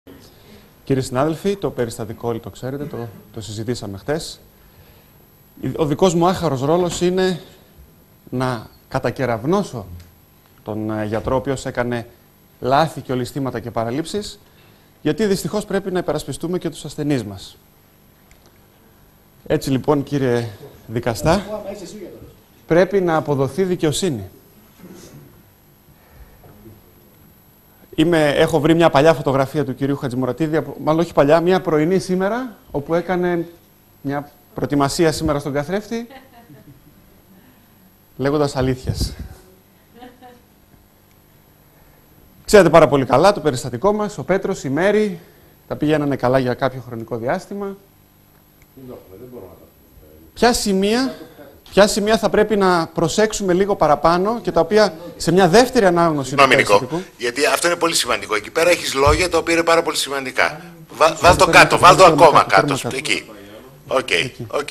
Κύριοι συνάδελφοι, το περιστατικό όλοι το ξέρετε, το συζητήσαμε χτες. Ο δικός μου άχαρος ρόλος είναι να κατακεραυνώσω τον γιατρό, ο οποίος έκανε λάθη και ολισθήματα και παραλήψεις, γιατί δυστυχώς πρέπει να υπερασπιστούμε και τους ασθενείς μας. Έτσι λοιπόν, κύριε δικαστά, πρέπει να αποδοθεί δικαιοσύνη. Έχω βρει μια παλιά φωτογραφία του κυρίου Χατζημουρατίδη, μάλλον όχι παλιά, μια πρωινή σήμερα, όπου έκανε μια προετοιμασία σήμερα στον καθρέφτη, λέγοντας αλήθειες. Ξέρετε πάρα πολύ καλά το περιστατικό μας, ο Πέτρος, η Μέρη, τα πηγαίνανε καλά για κάποιο χρονικό διάστημα. Ποια σημεία θα πρέπει να προσέξουμε λίγο παραπάνω και τα οποία σε μια δεύτερη ανάγνωση του περιστατικού. Γιατί αυτό είναι πολύ σημαντικό. Εκεί πέρα έχεις λόγια τα οποία είναι πάρα πολύ σημαντικά. Βάλ το κάτω, βάλ το ακόμα κάτω. Εκεί. Οκ.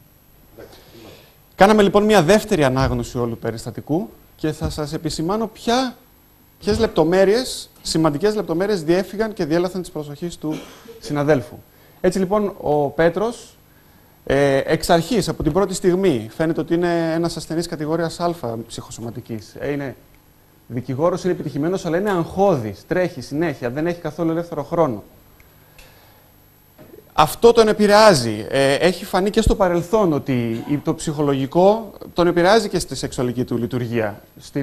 Κάναμε λοιπόν μια δεύτερη ανάγνωση όλου του περιστατικού και θα σας επισημάνω ποιες λεπτομέρειες, σημαντικές λεπτομέρειες διέφυγαν και διέλαθαν της προσοχής του συναδέλφου. Έτσι λοιπόν ο Πέτρος, εξ αρχής, από την πρώτη στιγμή, φαίνεται ότι είναι ένας ασθενής κατηγορίας Α ψυχοσωματικής. Είναι δικηγόρος, είναι επιτυχημένος, αλλά είναι αγχώδης, τρέχει συνέχεια, δεν έχει καθόλου ελεύθερο χρόνο. Αυτό τον επηρεάζει. Έχει φανεί και στο παρελθόν ότι το ψυχολογικό τον επηρεάζει και στη σεξουαλική του λειτουργία.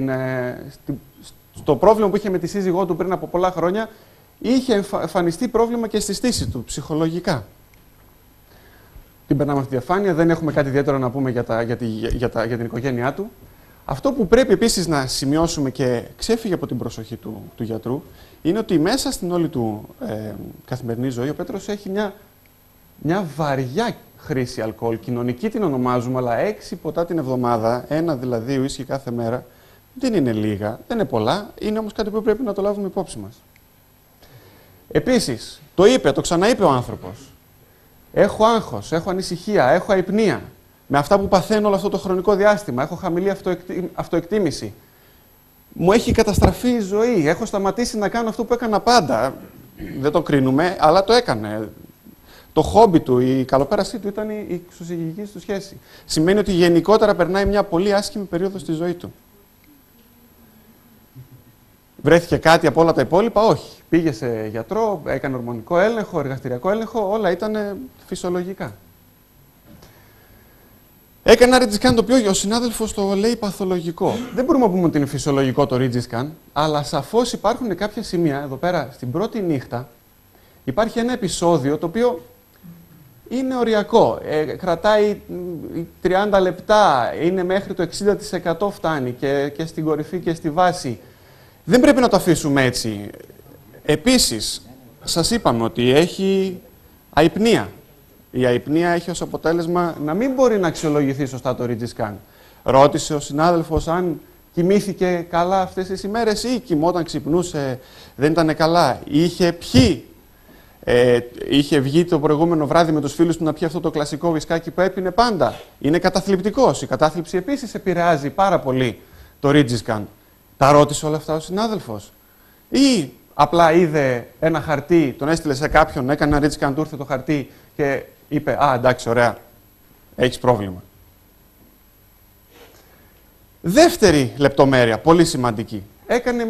Στο πρόβλημα που είχε με τη σύζυγό του πριν από πολλά χρόνια, είχε εμφανιστεί πρόβλημα και στη στήση του, ψυχολογικά. Την περνάμε αυτή τη διαφάνεια, δεν έχουμε κάτι ιδιαίτερο να πούμε για την οικογένειά του. Αυτό που πρέπει επίσης να σημειώσουμε και ξέφυγε από την προσοχή του γιατρού, είναι ότι μέσα στην όλη του καθημερινή ζωή ο Πέτρος έχει μια βαριά χρήση αλκοόλ. Κοινωνική την ονομάζουμε, αλλά 6 ποτά την εβδομάδα, ένα δηλαδή ουίσκι κάθε μέρα, δεν είναι λίγα, δεν είναι πολλά, είναι όμως κάτι που πρέπει να το λάβουμε υπόψη μας. Επίσης, το ξαναείπε ο άνθρωπος. Έχω άγχος, έχω ανησυχία, έχω αϊπνία. Με αυτά που παθαίνω όλο αυτό το χρονικό διάστημα, έχω χαμηλή αυτοεκτίμηση. Μου έχει καταστραφεί η ζωή, έχω σταματήσει να κάνω αυτό που έκανα πάντα. Δεν το κρίνουμε, αλλά το έκανε. Το χόμπι του, η καλοπέρασή του ήταν η εξωσυγητική του σχέση. Σημαίνει ότι γενικότερα περνάει μια πολύ άσχημη περίοδο στη ζωή του. Βρέθηκε κάτι από όλα τα υπόλοιπα? Όχι. Πήγε σε γιατρό, έκανε ορμονικό έλεγχο, εργαστηριακό έλεγχο, όλα ήταν φυσιολογικά. Έκανε ένα RIG scan το οποίο ο συνάδελφος το λέει παθολογικό. Δεν μπορούμε να πούμε ότι είναι φυσιολογικό το RIG scan, αλλά σαφώς υπάρχουν κάποια σημεία, εδώ πέρα στην πρώτη νύχτα, υπάρχει ένα επεισόδιο το οποίο είναι οριακό. Κρατάει 30 λεπτά, είναι μέχρι το 60% φτάνει και στην κορυφή και στη βάση. Δεν πρέπει να το αφήσουμε έτσι. Επίσης, σας είπαμε ότι έχει αϊπνία. Η αϊπνία έχει ως αποτέλεσμα να μην μπορεί να αξιολογηθεί σωστά το RIG scan. Ρώτησε ο συνάδελφος αν κοιμήθηκε καλά αυτές τις ημέρες ή κοιμόταν, ξυπνούσε, δεν ήταν καλά. Είχε πιει. Είχε βγει το προηγούμενο βράδυ με τους φίλους του να πιει αυτό το κλασικό βυσκάκι που έπινε πάντα. Είναι καταθλιπτικός. Η κατάθλιψη επίσης επηρεάζει πάρα πολύ το RIG scan. Τα ρώτησε όλα αυτά ο συνάδελφος? Ή απλά είδε ένα χαρτί, τον έστειλε σε κάποιον, έκανε ένα RIG scan, του ήρθε το χαρτί και είπε «Α, εντάξει, ωραία, έχεις πρόβλημα». Δεύτερη λεπτομέρεια, πολύ σημαντική. Έκανε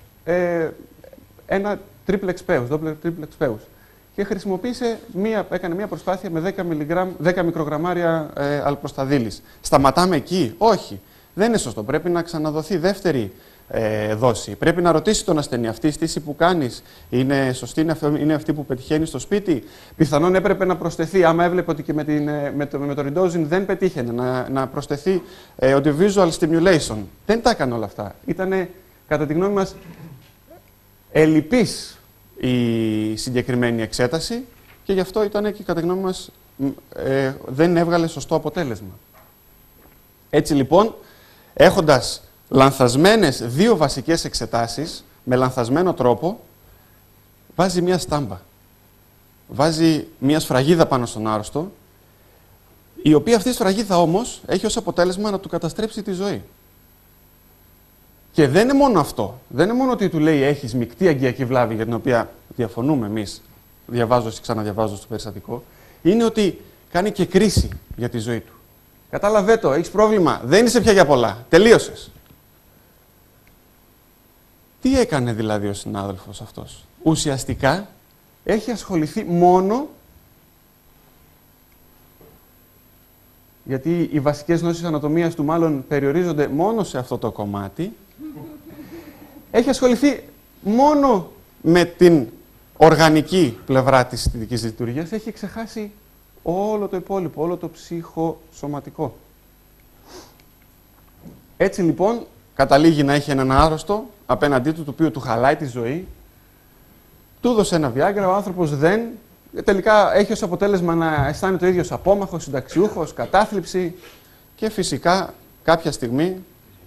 ένα triple expeus, double triple expeus. Και έκανε μια προσπάθεια με 10 μικρογραμμάρια αλπροσταδίλης. Σταματάμε εκεί? Όχι. Δεν είναι σωστό. Πρέπει να ξαναδοθεί δεύτερη δόση. Πρέπει να ρωτήσει τον ασθενή, αυτή η στήση που κάνεις είναι σωστή, είναι αυτή που πετυχαίνει στο σπίτι? Πιθανόν έπρεπε να προσθεθεί, άμα έβλεπε ότι και με το Ridozin δεν πετύχαινε, να προσθεθεί audiovisual stimulation. Δεν τα έκανε όλα αυτά. Ήτανε, κατά τη γνώμη μας, ελλειπής η συγκεκριμένη εξέταση και γι' αυτό ήταν και, κατά τη γνώμη μας, δεν έβγαλε σωστό αποτέλεσμα. Έτσι λοιπόν, έχοντας λανθασμένες 2 βασικές εξετάσεις, με λανθασμένο τρόπο, βάζει μια στάμπα. Βάζει μια σφραγίδα πάνω στον άρρωστο, η οποία αυτή η σφραγίδα όμως έχει ως αποτέλεσμα να του καταστρέψει τη ζωή. Και δεν είναι μόνο αυτό. Δεν είναι μόνο ότι του λέει έχεις μεικτή αγκιακή βλάβη, για την οποία διαφωνούμε εμείς, διαβάζοντας και ξαναδιαβάζοντας το περιστατικό, είναι ότι κάνει και κρίση για τη ζωή του. Κατάλαβε το, έχεις πρόβλημα, δεν είσαι πια για πολλά, τελείωσες. Τι έκανε δηλαδή ο συνάδελφος αυτός? Ουσιαστικά έχει ασχοληθεί μόνο, γιατί οι βασικές γνώσεις ανατομίας του μάλλον περιορίζονται μόνο σε αυτό το κομμάτι, έχει ασχοληθεί μόνο με την οργανική πλευρά της αισθητικής λειτουργίας, έχει ξεχάσει όλο το υπόλοιπο, όλο το ψυχοσωματικό. Έτσι λοιπόν καταλήγει να έχει έναν άρρωστο απέναντί του, το οποίο του χαλάει τη ζωή, του δώσε ένα Viagra, ο άνθρωπος δεν, τελικά έχει ως αποτέλεσμα να αισθάνεται ο ίδιος απόμαχος, συνταξιούχος, κατάθλιψη και φυσικά κάποια στιγμή.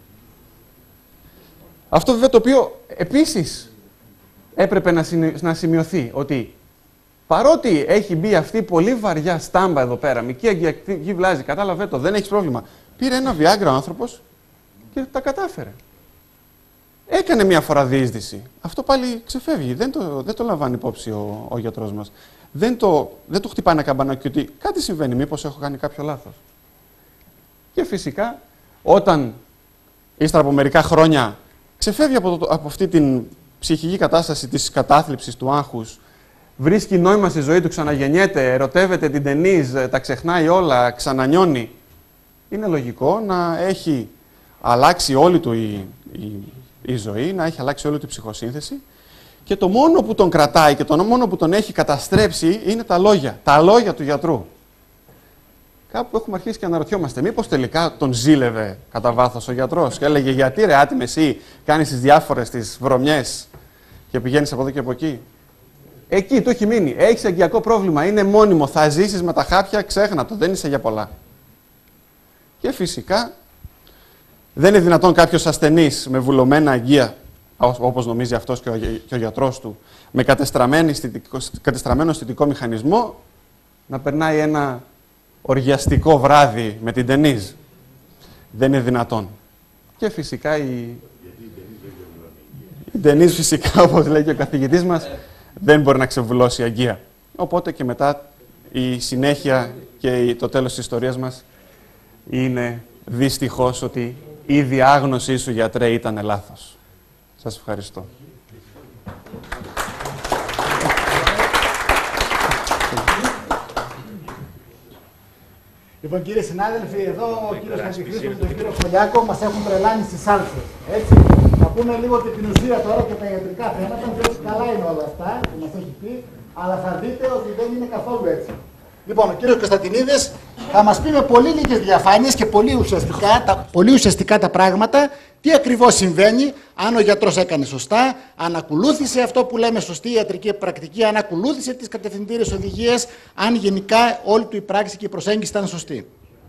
Αυτό βέβαια το οποίο επίσης έπρεπε να σημειωθεί, ότι παρότι έχει μπει αυτή πολύ βαριά στάμπα εδώ πέρα, μικρή αγκιακή βλάζη, κατάλαβε το, δεν έχει πρόβλημα, πήρε ένα Viagra ο άνθρωπος και τα κατάφερε. Έκανε μια φορά διείσδυση. Αυτό πάλι ξεφεύγει. Δεν το λαμβάνει υπόψη ο γιατρός μας. Δεν του χτυπάει ένα καμπανάκι ότι κάτι συμβαίνει, μήπως έχω κάνει κάποιο λάθος. Και φυσικά, όταν ύστερα από μερικά χρόνια ξεφεύγει από αυτή την ψυχική κατάσταση της κατάθλιψης, του άγχους, βρίσκει νόημα στη ζωή του, ξαναγεννιέται, ερωτεύεται την Ντενίζ, τα ξεχνάει όλα, ξανανιώνει, είναι λογικό να έχει αλλάξει όλη του η ζωή, να έχει αλλάξει όλη του η ψυχοσύνθεση και το μόνο που τον κρατάει και το μόνο που τον έχει καταστρέψει είναι τα λόγια. Τα λόγια του γιατρού. Κάπου έχουμε αρχίσει και αναρωτιόμαστε, μήπως τελικά τον ζήλευε κατά βάθος ο γιατρός και έλεγε γιατί ρε άτιμε εσύ κάνεις τις διάφορες τις βρωμιές και πηγαίνεις από εδώ και από εκεί. Εκεί του έχει μείνει. Έχεις αγκιακό πρόβλημα, είναι μόνιμο, θα ζήσεις με τα χάπια, ξέχνα το, δεν είσαι για πολλά. Και φυσικά δεν είναι δυνατόν κάποιος ασθενής με βουλωμένα αγκία, όπως νομίζει αυτός και ο γιατρός του, με κατεστραμμένο αισθητικό μηχανισμό, να περνάει ένα οργιαστικό βράδυ με την Ντενίζ. Δεν είναι δυνατόν. Και φυσικά η Ντενίζ, φυσικά, όπως λέει και ο καθηγητής μας, δεν μπορεί να ξεβουλώσει αγκία. Οπότε και μετά η συνέχεια και το τέλος της ιστορίας μας είναι δυστυχώς ότι η διάγνωσή σου, γιατρέ, ήταν λάθος. Σας ευχαριστώ. Λοιπόν, κύριοι συνάδελφοι, εδώ ο κύριος Χατζηχρήστου με τον κύριο Χολιάκο μας έχουν τρελάνει στις σάλτσες. Έτσι, θα πούμε λίγο και την ουσία τώρα και τα ιατρικά θέματα, διότι καλά είναι όλα αυτά που μας έχει πει, αλλά θα δείτε ότι δεν είναι καθόλου έτσι. Λοιπόν, ο κύριος Κωνσταντινίδης θα μας πει με πολύ λίγες διαφάνειες και πολύ ουσιαστικά τα πράγματα, τι ακριβώς συμβαίνει, αν ο γιατρός έκανε σωστά, αν ακολούθησε αυτό που λέμε σωστή ιατρική πρακτική, αν ακολούθησε τις κατευθυντήριες οδηγίες, αν γενικά όλη του η πράξη και η προσέγγιση ήταν σωστή.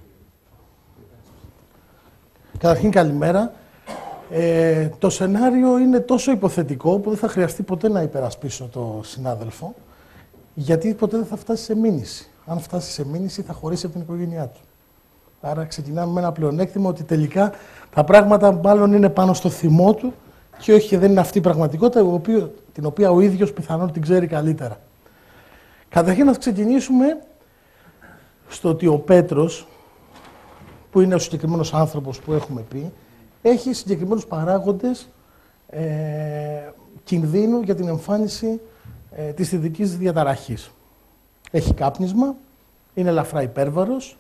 Καταρχήν καλημέρα. Το σενάριο είναι τόσο υποθετικό που δεν θα χρειαστεί ποτέ να υπερασπίσω το συνάδελφο, γιατί ποτέ δεν θα φτάσει σε μήνυση. Αν φτάσει σε μήνυση θα χωρίσει από την οικογένειά του. Άρα ξεκινάμε με ένα πλεονέκτημα ότι τελικά τα πράγματα μάλλον είναι πάνω στο θυμό του και όχι και δεν είναι αυτή η πραγματικότητα την οποία ο ίδιος πιθανόν την ξέρει καλύτερα. Καταρχήν να ξεκινήσουμε στο ότι ο Πέτρος, που είναι ο συγκεκριμένος άνθρωπος που έχουμε πει, έχει συγκεκριμένους παράγοντες κινδύνου για την εμφάνιση της αισθητικής διαταραχής. Έχει κάπνισμα, είναι ελαφρά υπέρβαρος,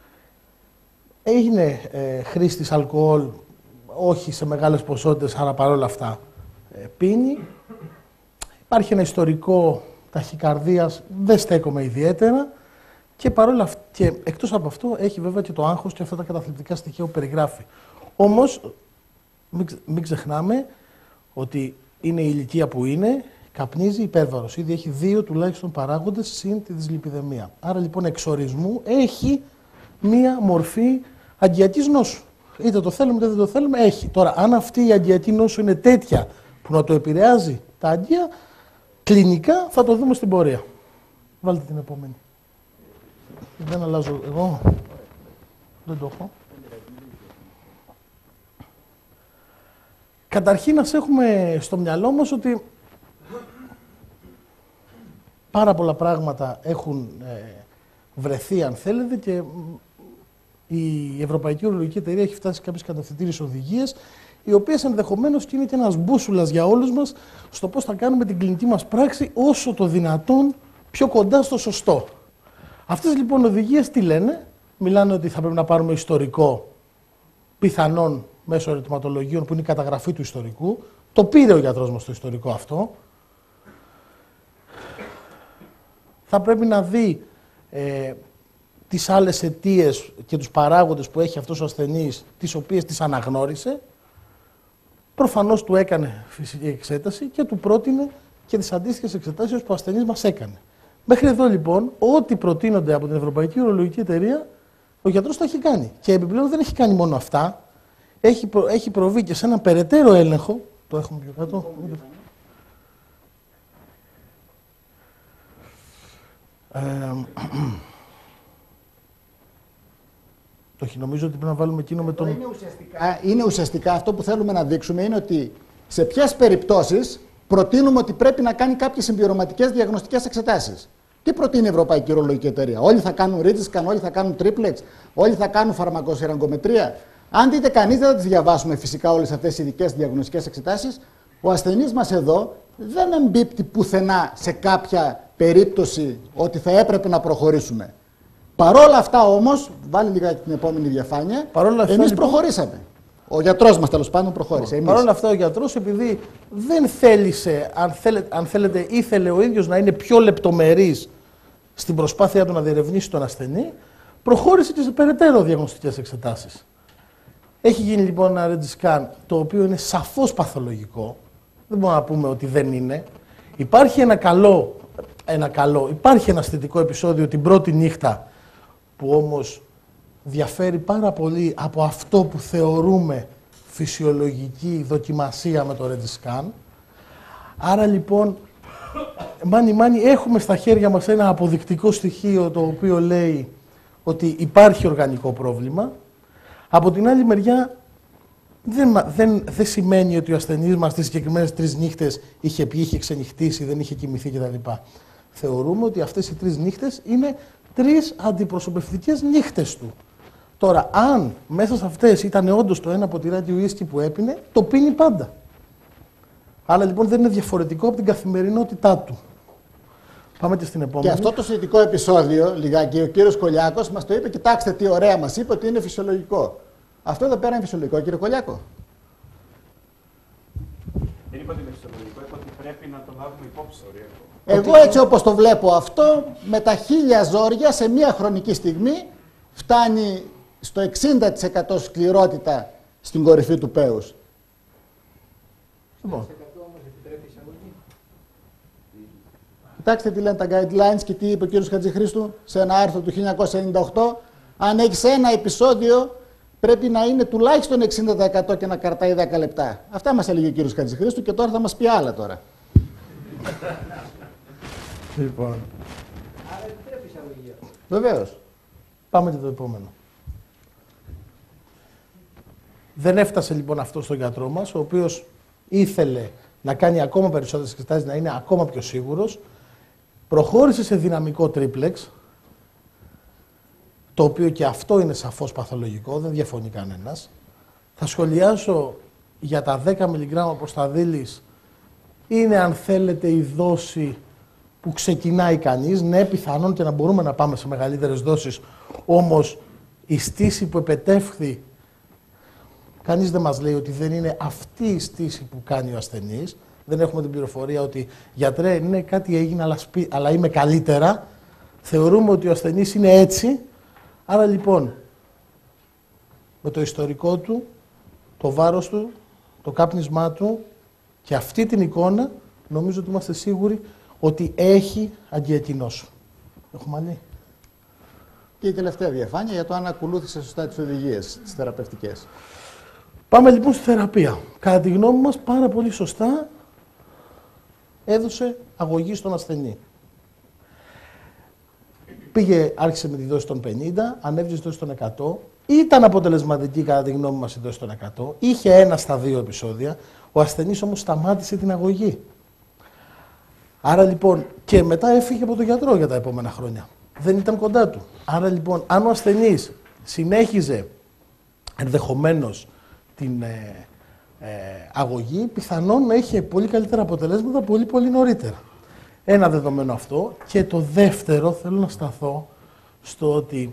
έγινε χρήστης αλκοόλ, όχι σε μεγάλες ποσότητες, αλλά παρόλα αυτά πίνει. Υπάρχει ένα ιστορικό ταχυκαρδίας, δεν στέκομαι ιδιαίτερα και εκτός από αυτό έχει βέβαια και το άγχος και αυτά τα καταθλιπτικά στοιχεία που περιγράφει. Όμως μην ξεχνάμε ότι είναι η ηλικία που είναι, καπνίζει υπέρβαρος. Ήδη έχει 2 τουλάχιστον παράγοντες συν τη δυσλιπιδεμία. Άρα λοιπόν εξορισμού έχει μία μορφή αγκιακής νόσου. Είτε το θέλουμε είτε δεν το θέλουμε, έχει. Τώρα, αν αυτή η αγκιακή νόσου είναι τέτοια που να το επηρεάζει τα αγκία, κλινικά θα το δούμε στην πορεία. Βάλτε την επόμενη. Δεν αλλάζω εγώ. Δεν το έχω. Καταρχήν, να έχουμε στο μυαλό μας ότι πάρα πολλά πράγματα έχουν βρεθεί, αν θέλετε, και η Ευρωπαϊκή Ουρολογική Εταιρεία έχει φτάσει σε κάποιες κατευθυντήριες οδηγίες, οι οποίες ενδεχομένως και είναι και ένας μπούσουλας για όλους μας στο πώς θα κάνουμε την κλινική μας πράξη όσο το δυνατόν πιο κοντά στο σωστό. Αυτές λοιπόν οδηγίες τι λένε? Μιλάνε ότι θα πρέπει να πάρουμε ιστορικό, πιθανόν μέσω ερωτηματολογίων που είναι η καταγραφή του ιστορικού. Το πήρε ο γιατρός μας το ιστορικό αυτό. Θα πρέπει να δει τις άλλες αιτίες και τους παράγοντες που έχει αυτός ο ασθενής, τις οποίες τις αναγνώρισε. Προφανώς του έκανε φυσική εξέταση και του πρότεινε και τις αντίστοιχες εξετάσεις που ο ασθενής μας έκανε. Μέχρι εδώ λοιπόν, ό,τι προτείνονται από την Ευρωπαϊκή Ουρολογική Εταιρεία, ο γιατρός το έχει κάνει. Και επιπλέον δεν έχει κάνει μόνο αυτά, έχει προβεί και σε έναν περαιτέρω έλεγχο. Το έχουμε πιο κάτω. Όχι, νομίζω ότι πρέπει να βάλουμε εκείνο με τον... Είναι ουσιαστικά αυτό που θέλουμε να δείξουμε είναι ότι σε ποιες περιπτώσεις προτείνουμε ότι πρέπει να κάνει κάποιες συμπληρωματικές διαγνωστικές εξετάσεις. Τι προτείνει η Ευρωπαϊκή Ουρολογική Εταιρεία? Όλοι θα κάνουν ρίτσισκαν, όλοι θα κάνουν τρίπλεξ, όλοι θα κάνουν φαρμακοσυραγκομετρία. Αν δείτε κανείς, δεν θα τις διαβάσουμε φυσικά όλες αυτές οι ειδικές διαγνωστικές εξετάσεις. Ο ασθενής μας εδώ δεν εμπίπτει πουθενά σε κάποια περίπτωση ότι θα έπρεπε να προχωρήσουμε. Παρόλα αυτά όμως, βάλει λίγα την επόμενη διαφάνεια, εμείς προχωρήσαμε. Ο γιατρός μας τέλος πάντων προχώρησε. Παρόλα αυτά ο γιατρός, επειδή δεν θέλησε, αν θέλετε, ήθελε ο ίδιος να είναι πιο λεπτομερής στην προσπάθειά του να διερευνήσει τον ασθενή, προχώρησε και σε περαιτέρω διαγνωστικές εξετάσεις. Έχει γίνει λοιπόν ένα RED scan, το οποίο είναι σαφώς παθολογικό. Δεν μπορούμε να πούμε ότι δεν είναι. Υπάρχει υπάρχει ένα αισθητικό επεισόδιο την πρώτη νύχτα, που όμως διαφέρει πάρα πολύ από αυτό που θεωρούμε φυσιολογική δοκιμασία με το RED scan. Άρα λοιπόν, μάνι έχουμε στα χέρια μας ένα αποδεικτικό στοιχείο το οποίο λέει ότι υπάρχει οργανικό πρόβλημα. Από την άλλη μεριά, δεν σημαίνει ότι ο ασθενής μας τις συγκεκριμένες 3 νύχτες είχε πιει, είχε ξενυχτήσει, δεν είχε κοιμηθεί κτλ. Θεωρούμε ότι αυτές οι 3 νύχτες είναι 3 αντιπροσωπευτικές νύχτες του. Τώρα, αν μέσα σε αυτές ήταν όντως το ένα ποτηράκι ουίσκι που έπινε, το πίνει πάντα. Άρα λοιπόν δεν είναι διαφορετικό από την καθημερινότητά του. Πάμε και στην επόμενη. Και αυτό το σχετικό επεισόδιο, λιγάκι, ο κύριος Κολιάκος μας το είπε, κοιτάξτε τι ωραία, μας είπε ότι είναι φυσιολογικό. Αυτό εδώ πέρα είναι φυσιολογικό, κύριε Κολιάκο? Δεν είπα ότι είναι φυσιολογικό, είπα ότι πρέπει να το λάβουμε υπόψη. Εγώ έτσι όπως το βλέπω αυτό, με τα 1000 ζόρια σε μία χρονική στιγμή φτάνει στο 60% σκληρότητα στην κορυφή του πέους. Λοιπόν. Κοιτάξτε τι λένε τα guidelines και τι είπε ο κύριος Χατζηχρήστου σε ένα άρθρο του 1998. Αν έχεις ένα επεισόδιο, πρέπει να είναι τουλάχιστον 60% και να κρατάει 10 λεπτά. Αυτά μας έλεγε ο κύριος Χατζηχρήστου και τώρα θα μας πει άλλα τώρα. Λοιπόν. Άρα επιτρέπει εισαγωγή. Βεβαίως. Πάμε και το επόμενο. Δεν έφτασε λοιπόν αυτό στον γιατρό μας, ο οποίος ήθελε να κάνει ακόμα περισσότερες εξετάσεις, να είναι ακόμα πιο σίγουρος. Προχώρησε σε δυναμικό τρίπλεξ, το οποίο και αυτό είναι σαφώς παθολογικό, δεν διαφωνεί κανένας. Θα σχολιάσω για τα 10 μιλιγκράμμα προσταδίλης, είναι αν θέλετε η δόση που ξεκινάει κανείς. Ναι, πιθανόν και να μπορούμε να πάμε σε μεγαλύτερες δόσεις, όμως η στήση που επετεύχθη, κανείς δεν μας λέει ότι δεν είναι αυτή η στήση που κάνει ο ασθενής. Δεν έχουμε την πληροφορία ότι γιατρέ, ναι, κάτι έγινε, αλλά είμαι καλύτερα. Θεωρούμε ότι ο ασθενής είναι έτσι. Άρα λοιπόν, με το ιστορικό του, το βάρος του, το κάπνισμά του και αυτή την εικόνα, νομίζω ότι είμαστε σίγουροι ότι έχει αγκιατινόσο. Έχουμε άλλη? Και η τελευταία διαφάνεια για το αν ακολούθησε σωστά τις οδηγίες, τις θεραπευτικές. Πάμε λοιπόν στη θεραπεία. Κατά τη γνώμη μας, πάρα πολύ σωστά έδωσε αγωγή στον ασθενή. Άρχισε με τη δόση των 50, ανέβηκε στη δόση των 100. Ήταν αποτελεσματική κατά τη γνώμη μας η δόση των 100. Είχε 1 στα 2 επεισόδια. Ο ασθενής όμως σταμάτησε την αγωγή. Άρα λοιπόν, και μετά έφυγε από τον γιατρό για τα επόμενα χρόνια. Δεν ήταν κοντά του. Άρα λοιπόν, αν ο ασθενής συνέχιζε ενδεχομένως την αγωγή, πιθανόν να είχε πολύ καλύτερα αποτελέσματα πολύ νωρίτερα. Ένα δεδομένο αυτό. Και το δεύτερο, θέλω να σταθώ στο ότι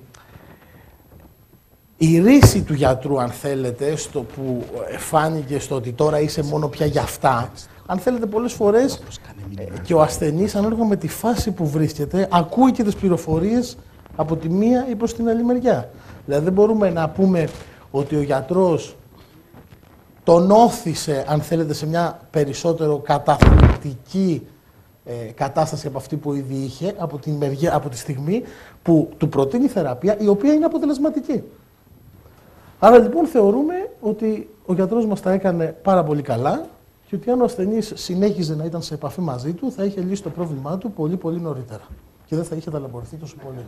η ρίση του γιατρού, αν θέλετε, στο που φάνηκε στο ότι τώρα είσαι μόνο πια για αυτά, αν θέλετε πολλές φορές και ο ασθενής, ανάλογα με τη φάση που βρίσκεται, ακούει και τις πληροφορίες από τη μία ή προς την άλλη μεριά. Δηλαδή δεν μπορούμε να πούμε ότι ο γιατρός τον όθησε, αν θέλετε, σε μια περισσότερο καταθλιπτική κατάσταση από αυτή που ήδη είχε, από τη στιγμή που του προτείνει θεραπεία, η οποία είναι αποτελεσματική. Άρα λοιπόν θεωρούμε ότι ο γιατρός μας τα έκανε πάρα πολύ καλά και ότι αν ο ασθενής συνέχιζε να ήταν σε επαφή μαζί του, θα είχε λύσει το πρόβλημά του πολύ νωρίτερα και δεν θα είχε ταλαιπωρηθεί τόσο πολύ.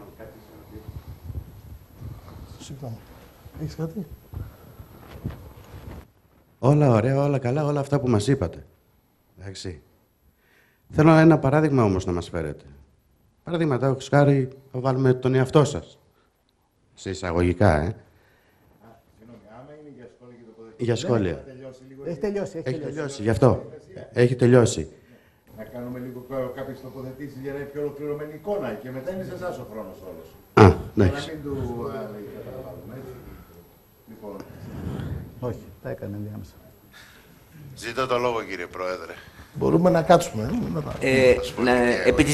Συγγνώμη. Έχεις κάτι? Όλα ωραία, όλα καλά, όλα αυτά που μας είπατε. Εντάξει. Θέλω ένα παράδειγμα όμως να μας φέρετε. Παραδείγματα, χάρη, θα βάλουμε τον εαυτό σας. Σε εισαγωγικά, Συγγνώμη, άμα είναι για σχόλια και τοποθετήσεις. Για σχόλια. Έχει τελειώσει. Έχει τελειώσει, γι' αυτό. Έχει τελειώσει. Να κάνουμε λίγο κάποιες τοποθετήσεις για να είναι πιο ολοκληρωμένη εικόνα και μετά είναι σε εσάς ο χρόνος όλος. Α, Για να εντάξει. μην του καταλάβουμε, έτσι. Λοιπόν, Όχι, τα έκανε ενδιάμεσα. Ζητώ το λόγο, κύριε Πρόεδρε. Μπορούμε να κάτσουμε. Επί